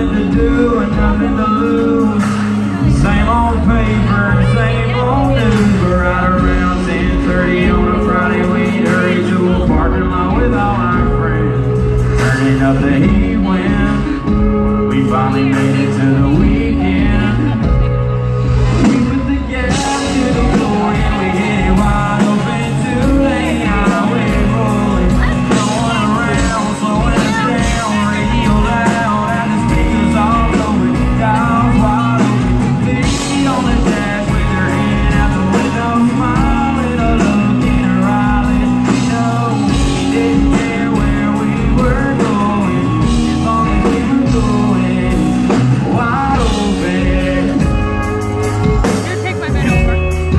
nothing to do and nothing to lose. Same old paper, same old news. We're right around 10:30 on a Friday. We'd hurry to a parking lot with all our friends, turning up the heat wind. We finally made it to the weekend. We put the gas to the floor and we hit it wide open. 2-lane highway rolling, going around, slowing us down. Radio loud and the speakers all blowing. Dials wide open, feet on the dash with her hand out the window, smiling, a look in her eye. Let me know she didn't care where we were going, as long as we were going wide open. Here, take my bed over.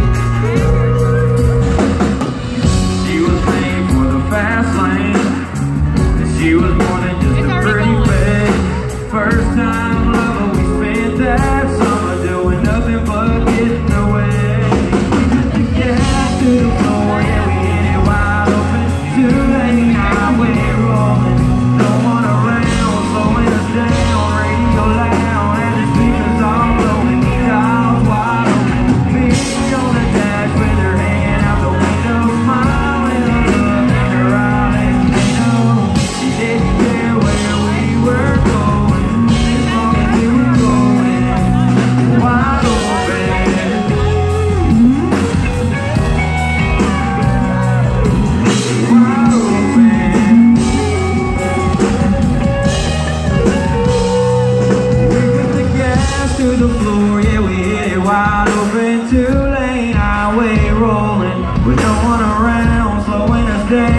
She was made for the fast lane, and she was more than just a pretty face. First time lover, we spent that summer doing nothing but getting away. We put the gas to the floor, yeah, we hit it wide open. 2-lane highway rolling, no one around, slowing us down. Radio loud and the speakers all blowing. Dials wide open, feet on the dash with her hand out the window, smiling, a look in her eye. Let me know she didn't care where we were going, as long as we were going wide open. Wide open. We put the gas to the floor, yeah, we hit it wide open. 2-lane highway rolling, with no one around, slowing us down.